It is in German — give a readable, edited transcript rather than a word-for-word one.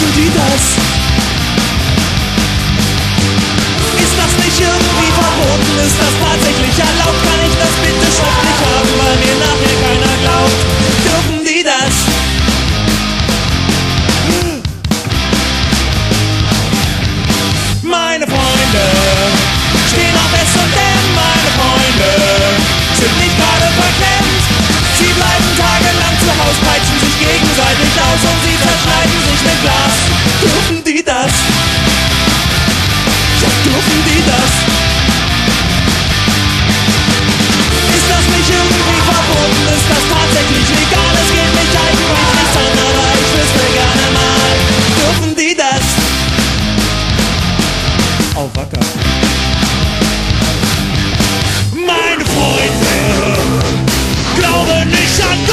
Dürfen die das? Ist das nicht irgendwie verboten? Ist das tatsächlich erlaubt? Kann ich das bitte schriftlich haben, weil mir nachher keiner glaubt? Dürfen die das? Meine Freunde stehen auf S&M, meine Freunde sind nicht gerade verklemmt. Sie bleiben tagelang zu Haus, peitschen sich gegenseitig aus und sie zerschneiden sich mit Glas. Dürfen die das? Ja, dürfen die das? Ist das nicht irgendwie verboten? Ist das tatsächlich legal? Es geht mich eigentlich nichts an, aber ich wüsste gerne mal. Dürfen die das? Oh, wacker. Meine Freunde glauben nicht an